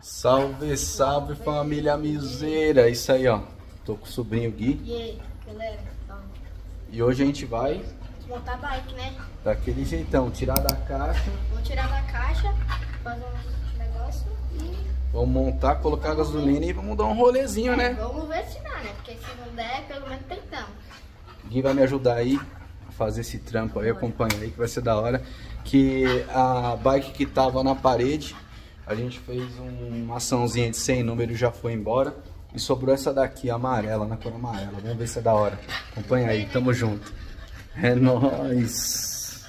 Salve, salve família miseira. Isso aí, ó. Tô com o sobrinho Gui. E aí, galera? E hoje a gente vai Montar a bike, né? daquele jeitão, tirar da caixa. Vamos tirar da caixa, fazer um negócio e... Vamos montar, colocar gasolina e vamos dar um rolezinho, né? Vamos ver se dá, né? Porque se não der, pelo menos tentamos. Gui vai me ajudar aí a fazer esse trampo aí, acompanha aí que vai ser da hora. Que a bike que tava na parede, a gente fez uma açãozinha de 100 números, já foi embora. E sobrou essa daqui, amarela, na cor amarela. Vamos ver se é da hora. Acompanha aí, tamo junto. É nóis.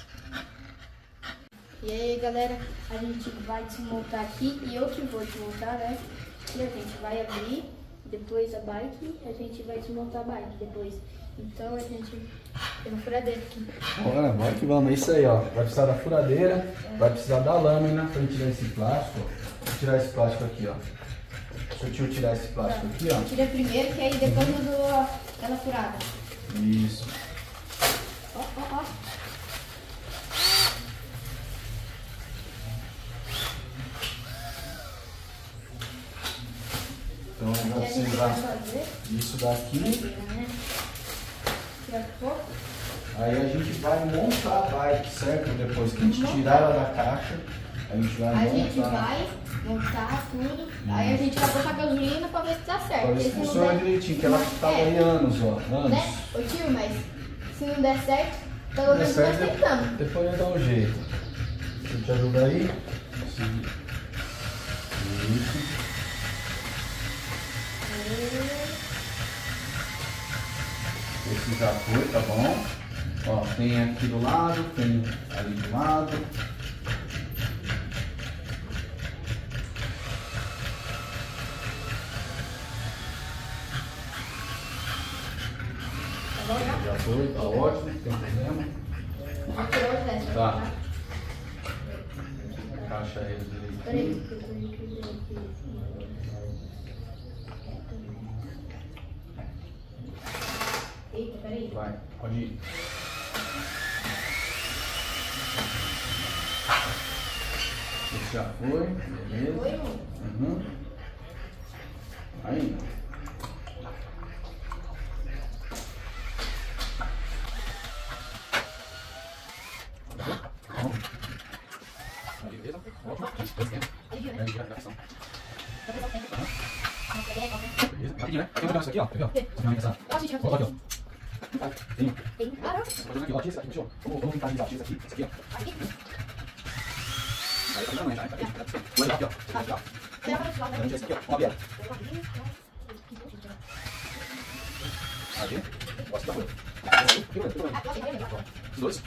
E aí, galera, a gente vai desmontar aqui e eu que vou desmontar, né? E a gente vai abrir depois a bike e a gente vai desmontar a bike depois. Então a gente tem uma furadeira aqui. Bora que vamos, é isso aí, ó. Vai precisar da furadeira, vai precisar da lâmina pra gente tirar esse plástico. Vou tirar esse plástico aqui, ó. Deixa o tio tirar esse plástico aqui, ó. Tira primeiro, que aí depois eu dou aquela furada. Isso. Ó, ó, ó. Então eu vou E a gente vai precisar fazer, disso daqui. né? Tirar pouco. Aí a gente vai montar a bike, certo? Depois que a gente tirar ela da caixa, a gente vai A montar. gente vai montar tudo, aí a gente vai botar gasolina pra ver se dá certo. Pra ver se Porque não funciona der- direitinho, que ela tava aí anos, ó. Anos. Né? Ô tio, mas se não der certo, pelo Der menos certo, nós tentamos. depois eu dar um jeito. Deixa eu te ajudar aí. Isso. Esse já foi, tá bom? Ó, tem aqui do lado, tem ali do lado. Tá bom já? Já foi, tá ótimo, não tem problema. Vou tirar os dessa. Tá. Encaixa ele direitinho. Peraí, que eu tô equilibrando aqui. Eita, peraí. Vai, pode ir. Esse já foi, beleza. Foi, amor? Uhum. Aí. Beleza? Ótimo. Beleza? Rapidinho, né? Tem um negócio aqui, ó. Quer ver, ó? Essa ferramenta, Coloca aqui, ó. Tem. Tem, claro. Vou aqui, ó. Tira esse aqui, fechou? Vamos tentar alisar. Tira esse aqui, ó. Aí, tá vendo, né? Vou levar aqui, ó. Aqui, ó. Vamos tirar esse aqui, ó. Uma aberta. Aí, gosta da folha. Os dois.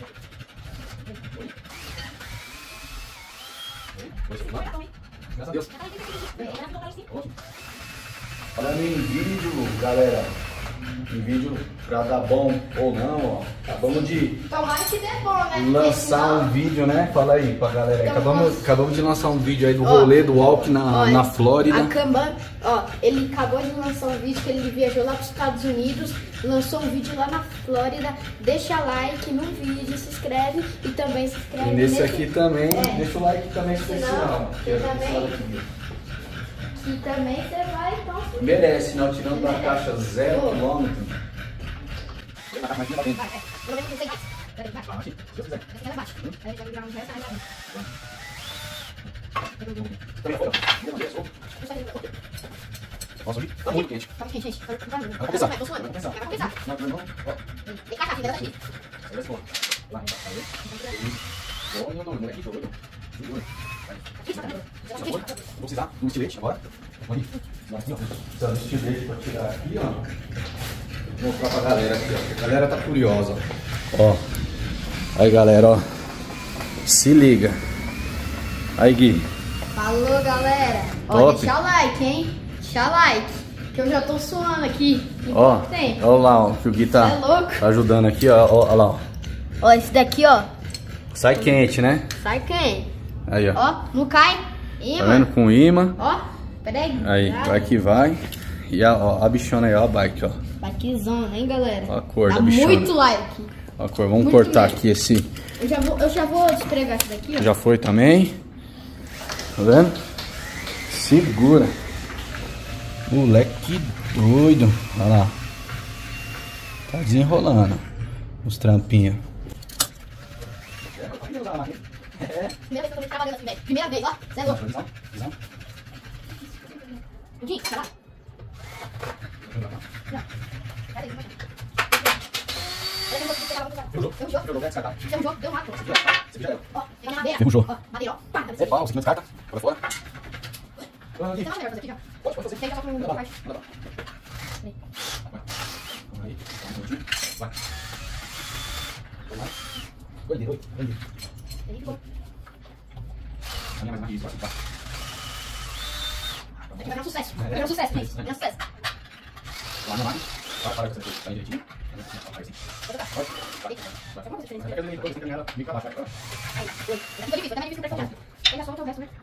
Graças a Deus. Ótimo. Falando em vídeo, galera. Em vídeo pra dar bom ou não, ó. Acabamos de Tomara que dê bom, né? lançar um vídeo, né? Fala aí pra galera. Então, Acabamos de lançar um vídeo aí do rolê do walk na Flórida. Ele acabou de lançar um vídeo que ele viajou lá para os Estados Unidos, lançou um vídeo lá na Flórida. Deixa like no vídeo, se inscreve e também se inscreve E nesse aqui também, É. deixa o like também especial. Senão, eu também. Que também você vai, então. Merece, não? Tirando da caixa 0 Ô. km. Nossa, tá muito quente. Tá quente, gente. Vai compensar. Tô suando. Vai compensar. Vai compensar. Não. Ó. Tem caixa aqui, dá daqui. Vai esse lá, não, moleque, jogou. Vou precisar de um estilete agora. Aqui, ó. Precisa de estilete pra tirar aqui, ó. Vou mostrar pra galera aqui, ó. A galera tá curiosa. Ó. Aí, galera, ó. Se liga. Aí, Gui. Falou, galera. Ó, Top. deixa o like, hein? Deixa o like. Que eu já tô suando aqui. Ó. Tem. Olha lá, ó. Que o Gui tá, É louco. tá ajudando aqui, ó. Olha lá, ó. Ó, esse daqui, ó. Sai quente, né? Sai quem? Aí, ó. Ó, não cai. Tá vendo? Com imã. Ó, peraí. Aí, vai que vai. E a bichona aí, ó, a bike, ó. Baquezona, hein, galera? Ó a cor Dá da bichona. muito like. Ó a cor. Vamos Muito cortar mesmo. aqui esse. Eu já vou despregar isso daqui, ó. Já foi também. Tá vendo? Segura. Moleque doido. Olha lá. Tá desenrolando os trampinhos. Primeira vez que eu tô trabalhando assim, velho. Primeira vez, ó. Você é louco. Juntinho, vai lá. Não. Cadê? Ferrujou, deu mato. Ó, pega na madeira. Ferrujou. Ó, madeira, ó. Pá, É pau, você não descarta. Pra fora. Tem uma madeira pra fazer aqui já. Pode fazer. Tem só com um parte. Aí, vai. Oi. Ele ficou. A minha mais mais isso, vai. Vai virar um sucesso. Vai virar um sucesso, gente. Vai virar um sucesso. Lá na máquina. Para você tá direitinho. Vou tocar. Vai. Vai. Vai. Aí, foi. Tá difícil pra folgar. Pega só o teu resto, né?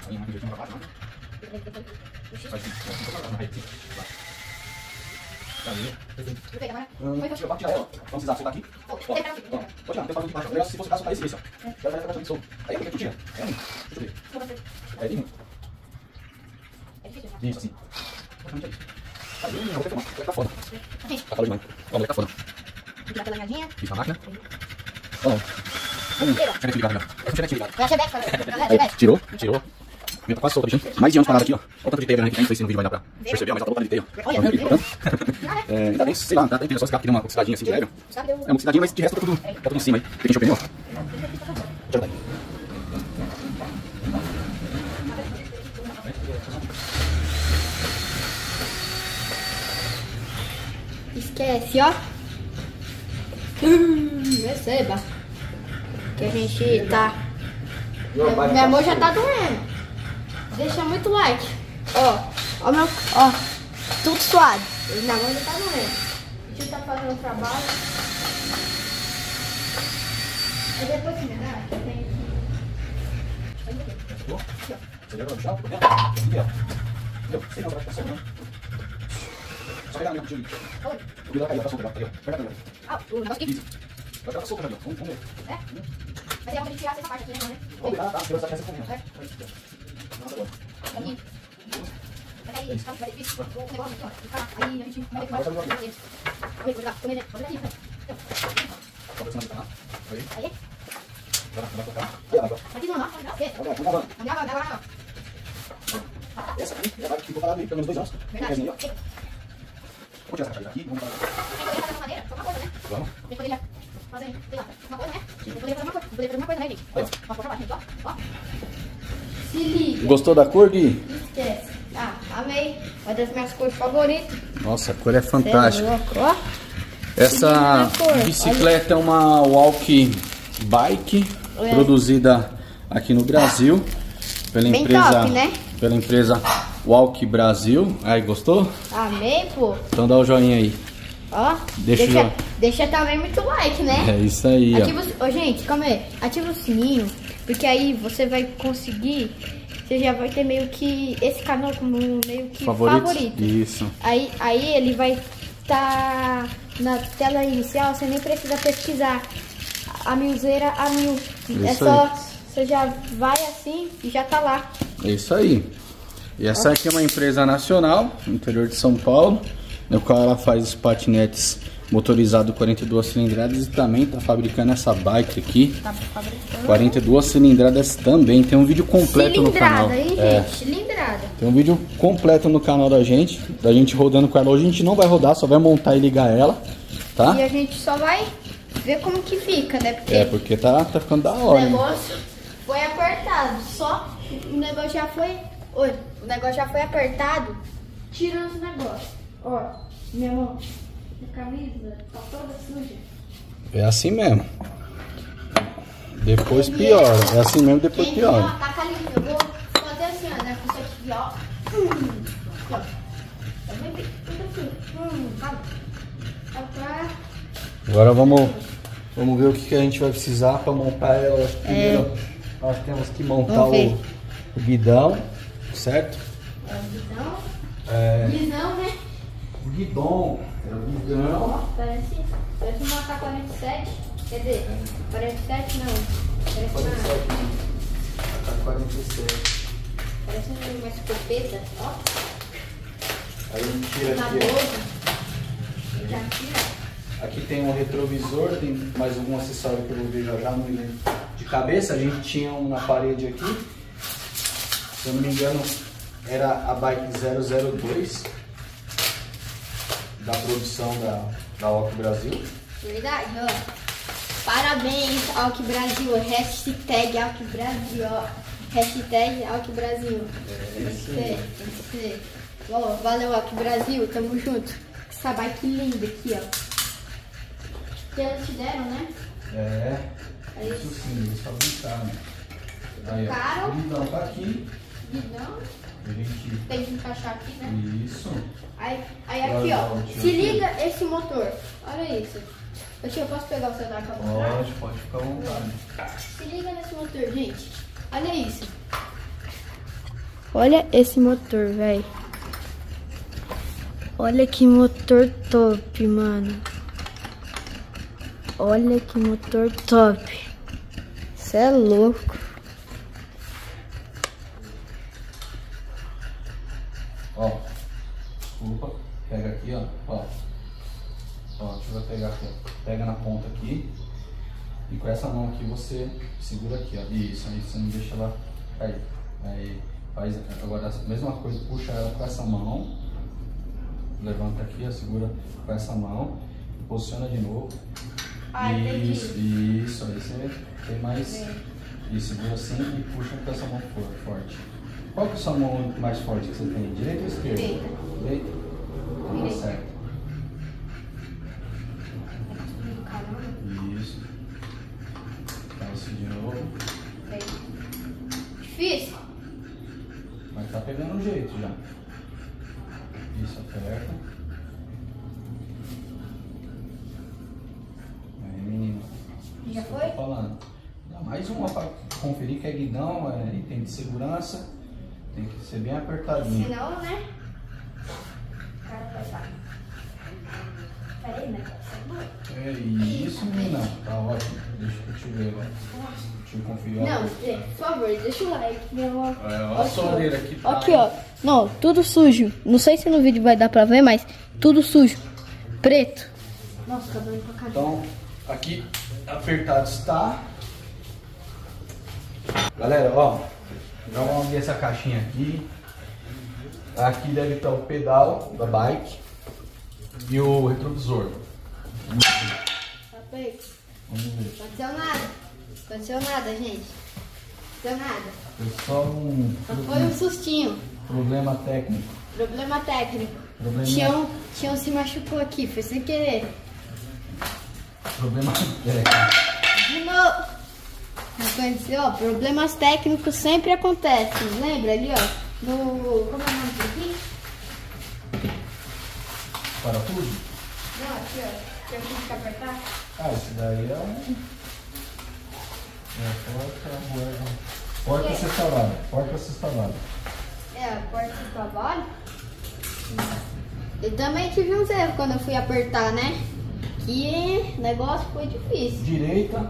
Vou pegar, vai. Vai, vai. Pode tirar ela. Vamos precisar soltar aqui. Pode tirar, não tem espaço aqui embaixo. Melhor se você soltar esse, ó. Aí, tu tira. É lindo. É difícil, já. Isso, assim. Tá bem, eu vou ter que tomar. Tá foda. Tá foda demais. Ó, tá foda. Vou tirar pela linhadinha. Fica a máquina. Ó. Cadê que ligado, ligado? Vai achar back, Tirou. Minha tá quase solta, bicho. Mais de anos parado aqui, ó. Olha o tanto de teia grande que tem. Não sei se no vídeo vai dar pra perceber, mas tá botando de teia. Ainda bem, sei lá, tem só escape que deu uma oxidadinha assim de leve. É uma oxidadinha, mas de resto tá tudo em cima aí. Tem que encher o pneu. Deixa eu dar aí. Esquece, ó. Receba. Que a gente tá... Minha mão já tá doendo. Deixa muito like. Ó meu... Ó. Tudo suado. Minha mão já tá doendo. A gente tá fazendo um trabalho. Aí depois que me dá, eu tenho que... Você lembra do chão? Entendeu? Sei não, vai ficar solto, não. Só pegar a minha contigo. O que dá cair, tá solto, tá aí, ó. Pega a minha. Ah, o negócio aqui. Vai ficar solto, Gabriel. Vamos ver. É? Mas é pra tirar essa parte aqui, né? Vamos virar, tá? Eu vou essa comigo. Nossa, agora. Aqui. Aí, vai difícil. O negócio aqui, ó. Aí a gente vai ter que fazer. Vou jogar. Vou jogar aqui. Só pra cima do canal. Aí. Aí. Vai tocar. E a água? Aqui não, não. Vamos lá. Não, não. Essa aqui, já vai ficou parada aí pelo menos 2 anos. Verdade. Vamos tirar essa caixa daqui, vamos parar. Poderia fazer madeira, só uma coisa, né? Vamos. Eu poderia fazer, sei lá, uma coisa, né? Eu poderia fazer uma coisa, né, gente? Ó, ó, pra baixo, ó. Se liga. Gostou da cor, Gui? Esquece. Ah, amei. Uma das minhas cores favoritas. Nossa, a cor é fantástica. Ó. Essa bicicleta é uma walk bike produzida aqui no Brasil pela Bem empresa, top, né? pela empresa Walk Brasil. Aí, gostou? Amei, pô. Então dá o joinha aí. Ó, deixa também muito like, né? É isso aí, ativa ó. Gente, calma aí. Ativa o sininho, porque aí você vai conseguir... Você já vai ter meio que esse canal como meio que favorito. Isso. Aí ele vai estar na tela inicial, você nem precisa pesquisar a milzeira a 1000. É só, você já vai assim e já tá lá. É isso aí. E essa aqui é uma empresa nacional, no interior de São Paulo, no qual ela faz os patinetes motorizados 42 cilindradas e também está fabricando essa bike aqui. Tá fabricando. 42 cilindradas também. Tem um vídeo completo no canal. Cilindrada, hein, gente? Cilindrada. Tem um vídeo completo no canal da gente rodando com ela. Hoje a gente não vai rodar, só vai montar e ligar ela, tá? E a gente só vai ver como que fica, né? Porque tá ficando da hora. O negócio foi apertado, só o negócio já foi... Oi, o negócio já foi apertado, tirando os negócios. Ó, minha mão, minha camisa tá toda suja. É assim mesmo. Depois piora. É assim mesmo, depois piora. Ó, taca ali, eu vou fazer assim, ó, né? Com isso aqui, ó. Ó. Eu vou ver tudo assim. Calma. Agora vamos ver o que a gente vai precisar para montar ela. Primeiro nós temos que montar o guidão, certo? O guidão, né? O guidão. Parece uma K47. Quer dizer, 47 não. Parece uma... K47. Parece uma escopeta, ó. Aí a gente tira Na aqui, bolsa. ó. Já tira. Aqui tem um retrovisor, tem mais algum acessório que eu vou ver já, não me lembro. De cabeça, a gente tinha um na parede aqui. Se eu não me engano, era a bike 002 da produção da Alck Brasil. Verdade, ó. Parabéns, Alck Brasil. Hashtag Alck Brasil, ó. Hashtag Alck Brasil. Tem que ser. Ó, valeu, Alck Brasil. Tamo junto. Essa bike linda aqui, ó. Que eles te deram, né? É, Aí, isso sim, eles fabricaram. Aí, Caro. ó, o guidão tá aqui. guidão. A gente... Tem que encaixar aqui, né? Isso. Aí aqui, ó. Se liga esse motor. Olha isso. Tio, eu posso pegar o celular pra mostrar? Pode ficar à vontade. Se liga nesse motor, gente. Olha isso. Olha esse motor, velho. Olha que motor top, mano. Olha que motor top. Isso é louco. Ó, desculpa. Pega aqui, ó. Ó, deixa eu pegar aqui, ó. Pega na ponta aqui. E com essa mão aqui você segura aqui, ó. Isso, aí você não deixa ela cair. Aí faz agora a mesma coisa, puxa ela com essa mão. Levanta aqui, ó, segura com essa mão. Posiciona de novo. Isso, aí você tem mais. E segura assim e puxa com essa mão forte. Qual que é a sua mão mais forte que você tem? Direita ou esquerda? Direita. Então tá certo. Isso. Faz isso de novo. Difícil. Mas tá pegando o jeito já. Isso, aperta. Aí, menino. Já Isso foi? que eu tô falando. Dá mais uma pra conferir que é guidão, é item de segurança. Tem que ser bem apertadinho. Senão, né? O cara vai estar. Peraí, né? É isso, menina. Tá ótimo. Deixa eu te ver agora. Deixa eu conferir. Não, por favor, deixa o like. Olha a sua orelha aqui. Tá Aqui, ó. Não, tudo sujo. Não sei se no vídeo vai dar pra ver, mas tudo sujo. Preto. Nossa, tá doendo pra caramba. Então, aqui apertado está. Galera, ó. Já vamos abrir essa caixinha aqui. Aqui deve estar o pedal da bike e o retrovisor. Vamos ver. Não aconteceu nada, gente. Não aconteceu nada. Foi só Só foi um sustinho. problema técnico. Problema técnico. Probleminha- Tião se machucou aqui, foi sem querer. Problema técnico. De novo. Aconteceu, ó. Problemas técnicos sempre acontecem. Lembra ali, ó? No. Como é o nome disso aqui? Parafuso? Não, aqui, ó. Que eu tive que apertar. Ah, esse daí é porta acessória. Porta acessória. É, a porta de trabalho. Eu também tive uns erros quando eu fui apertar, né? Que o negócio foi difícil. Direita,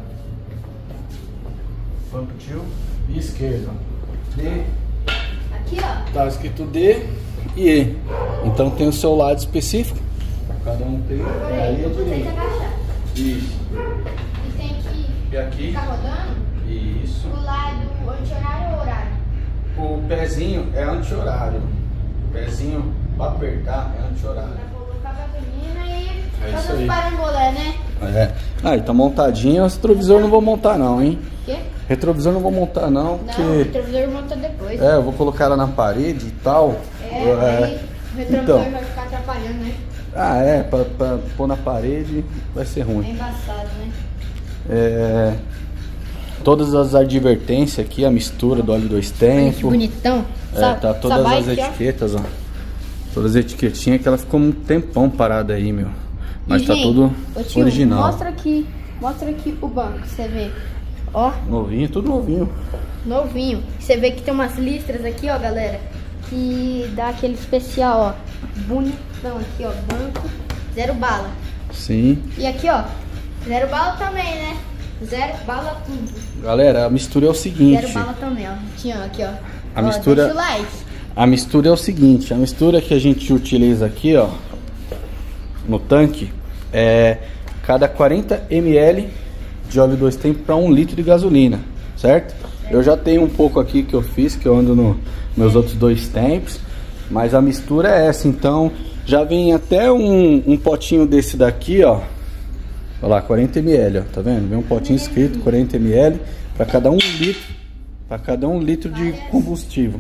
pump tilt, e esquerda. D, Aqui, ó. tá escrito D e E. Então tem o seu lado específico. Cada um tem. Aí é Você tem que direita. agachar. Isso. E tem que E aqui. ficar rodando Isso. o lado anti-horário ou horário. O pezinho é anti-horário. O pezinho pra apertar é anti-horário. Pra colocar a gasolina e É isso fazer aí. os parambolé, né? É. Aí tá montadinho. O retrovisor não vou montar não, hein? O quê? Retrovisor não vou montar não, Não, o porque... retrovisor monta depois. É, eu vou colocar ela na parede e tal. Aí o retrovisor Então. vai ficar atrapalhando, né? Ah, é, pra pôr na parede vai ser É ruim. embaçado, né? É, todas as advertências aqui, a mistura do óleo 2 Olha que tempos. bonitão. É, tá todas essa as bike, ó. etiquetas, ó. Todas as etiquetinhas que ela ficou um tempão parada aí, meu. Mas E, tá gente, tudo ô, tio, original. Mostra aqui o banco, você vê. Ó, Novinho, tudo novinho. novinho. Você vê que tem umas listras aqui, ó, galera. Que dá aquele especial, ó. Bonitão aqui, ó. Banco, 0 bala. Sim. E aqui, ó, 0 bala também, né? 0 bala tudo. Galera, a mistura é o 0 seguinte. bala também, ó. Tinha aqui, ó. A mistura, deixa o like. A mistura é o seguinte, a mistura que a gente utiliza aqui, ó, no tanque, é cada 40 ml de óleo 2 tempos para 1 litro de gasolina, certo? Eu já tenho um pouco aqui que eu fiz, que eu ando nos meus outros 2 tempos, mas a mistura é essa, então já vem até um potinho desse daqui, ó. Olha lá, 40 ml, ó, tá vendo? Vem um potinho escrito 40 ml para cada 1 litro, para cada 1 litro de combustível.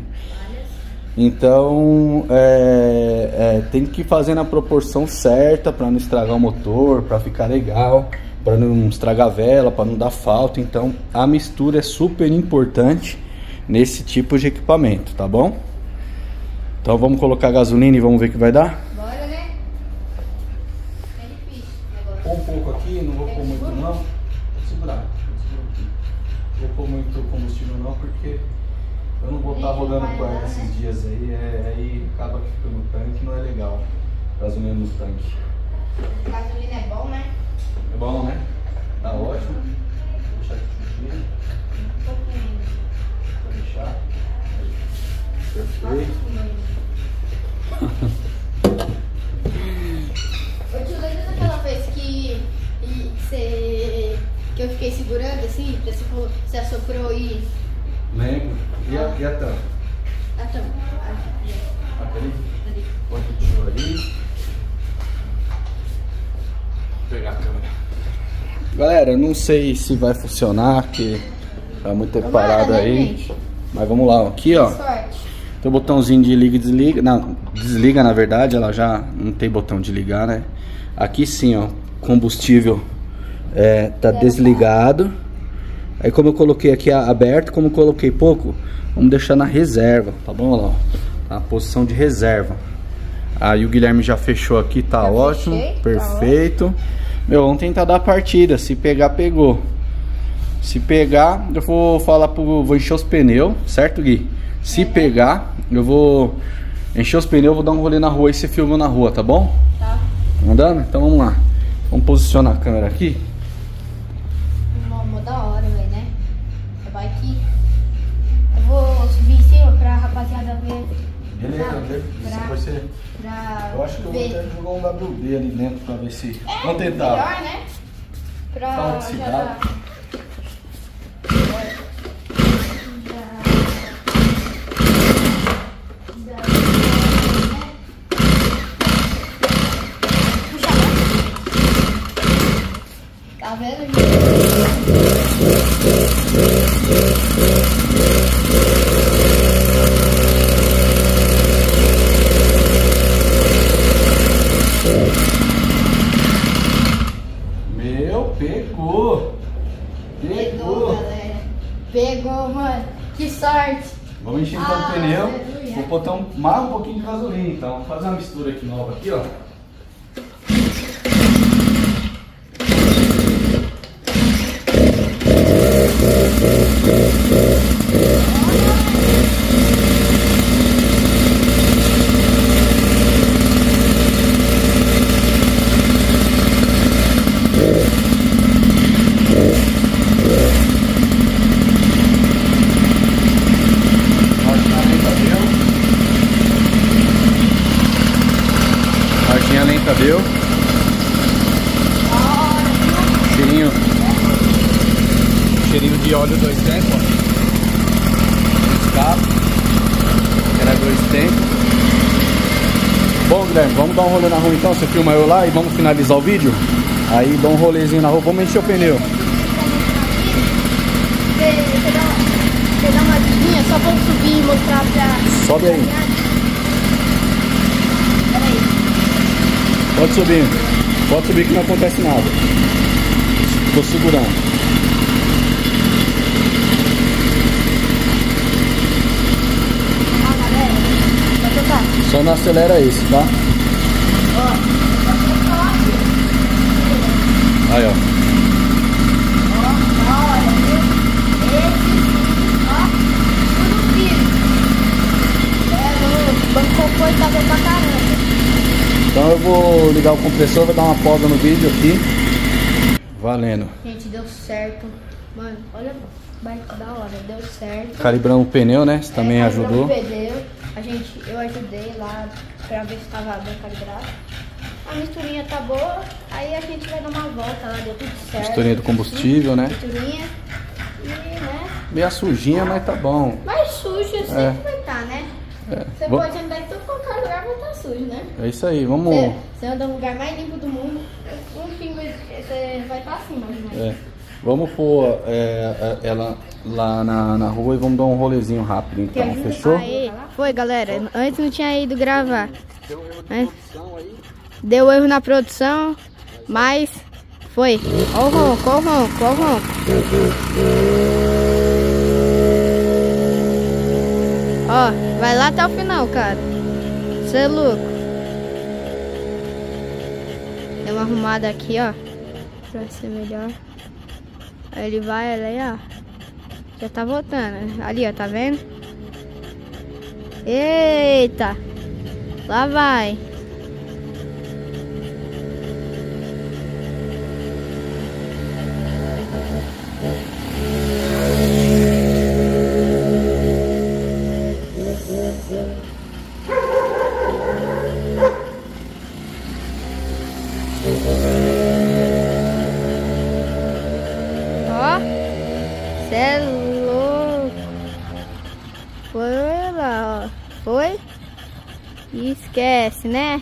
Então tem que fazer na proporção certa para não estragar o motor, para ficar legal, para não estragar a vela, para não dar falta. Então a mistura é super importante nesse tipo de equipamento, tá bom? Então vamos colocar gasolina e vamos ver o que vai dar? Bora, né? É difícil agora. Pôr um pouco aqui, não vou pôr muito não. Vou segurar. Não vou pôr muito combustível não, porque eu não vou estar rodando com ela esses dias aí. Aí acaba que fica no tanque, não é legal. Gasolina no tanque. Gasolina é bom, né? É bom, né? Tá ótimo. Vou deixar aqui Um pouquinho. vou deixar. Perfeito. Ô tio, lembra daquela vez que eu fiquei segurando assim? Você falou, você assoprou e... Lembro. E a tampa? Ah, tá. Ali? Ali. Põe o tio ali. Vou pegar a câmera. Galera, eu não sei se vai funcionar, porque tá muito parado né, aí. gente? Mas vamos lá, aqui ó. Sorte. Tem o botãozinho de liga e desliga. Não, desliga na verdade, ela já não tem botão de ligar, né? Aqui sim, ó, combustível tá desligado. Aí como eu coloquei aqui aberto, como eu coloquei pouco, vamos deixar na reserva, tá bom? Olha lá, ó, tá na posição de reserva. Aí o Guilherme já fechou aqui, tá Já ótimo, fechei, perfeito. Meu, vamos tentar dar a partida, se pegar, pegou. Se pegar, eu vou falar vou encher os pneus, certo, Gui? Se pegar, eu vou encher os pneus, vou dar um rolê na rua e você filma na rua, tá bom? Tá. Andando? Então vamos lá. Vamos posicionar a câmera aqui. Mó da hora, velho, né? Vai que... Eu vou subir em cima pra rapaziada ver. Beleza, depois você... Eu acho que eu vou ver. até jogar um WD ali dentro pra ver se... Vamos Melhor, tentar. né? Pra Fala que se já dá. dar- Tá vendo, gente? Meu, pegou. Pegou, galera. Pegou, mano. Que sorte. Vamos encher então o pneu. Aleluia. Vou botar mais um pouquinho de gasolina, então. Vamos fazer uma mistura aqui nova aqui, ó. Marchinha lenta deu. Cheirinho de óleo 2 tempos, ó. Escape. Era 2 tempos. Bom, Guilherme, vamos dar um rolê na rua então. Você filma eu lá e vamos finalizar o vídeo. Aí dá um rolezinho na rua, vamos encher o pneu. Você dá uma vidinha, só vamos subir e mostrar pra... Sobe aí. Peraí. Pode subir que não acontece nada. Tô segurando. Ó, galera. Vai tocar. Só não acelera esse, tá? Ó. Vai tocar aqui. Aí, ó. Ó, da hora, viu? Esse, ó, tudo firme. O banco confortável pra caramba. Então eu vou ligar o compressor, vou dar uma pausa no vídeo aqui. Valendo. Gente, deu certo. Mano, olha. bike da hora, deu certo. Calibramos o pneu, né? Você também ajudou. Eu ajudei lá pra ver se tava bem calibrado. A misturinha tá boa, aí a gente vai dar uma volta lá, deu tudo certo. Misturinha do combustível, né? Misturinha. E, né? Meia sujinha, mas tá bom. Mas sujo sempre vai estar, né? Você Vamos- pode andar em todo qualquer lugar, vai estar sujo, né? É isso aí, vamos. Você anda no lugar mais limpo do mundo, um pingo você vai estar assim, mais ou menos. Vamos pôr ela lá na rua e vamos dar um rolezinho rápido, então. Fechou? Aí, foi, galera. Antes não tinha ido gravar. Deu erro de produção aí. Deu erro na produção, mas foi. Ó o ronco, ó o ronco, ó o ronco. Ó, vai lá até o final, cara. Você é louco. Deu uma arrumada aqui, ó. Pra ser melhor. Aí ele vai ali, ó. Já tá voltando. Ali, ó, tá vendo? Eita! Lá vai. Ó, cê é louco. Foi lá, ó. Foi? E esquece, né?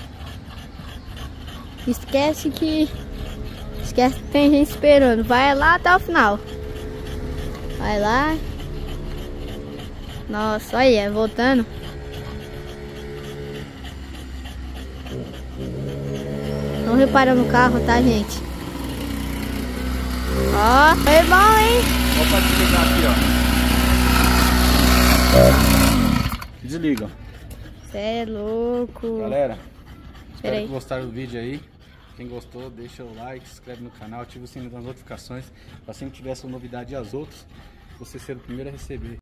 Esquece que tem gente esperando. Vai lá até o final. Vai lá. Nossa, olha aí, voltando. Não repara no carro, tá, gente? Ó, foi bom, hein? Ó, pra desligar aqui, ó. Desliga. Cê é louco. Galera, espero Peraí. que gostaram do vídeo aí. Quem gostou, deixa o like, se inscreve no canal, ativa o sininho das notificações para sempre tiver essa novidade e as outras, você ser o primeiro a receber.